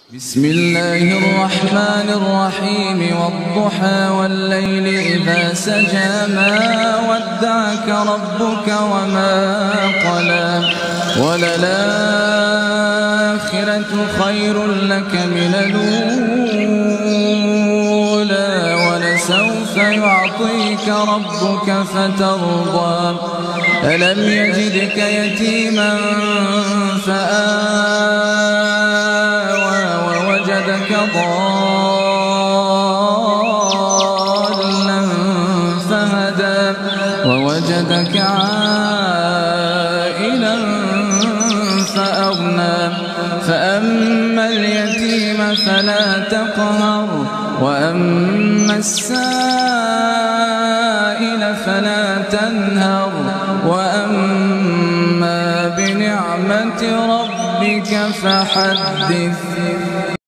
بسم الله الرحمن الرحيم والضحى والليل إذا سجى ما ودعك ربك وما قلى وللآخرة خير لك من الأولى ولسوف يعطيك ربك فترضى ألم يجدك يتيما فآوى ووجدك ضالا فهدى ووجدك عائلا فأغنى فأما اليتيم فلا تقهر وأما السائل فلا تنهر وأما بنعمة ربك فحدث.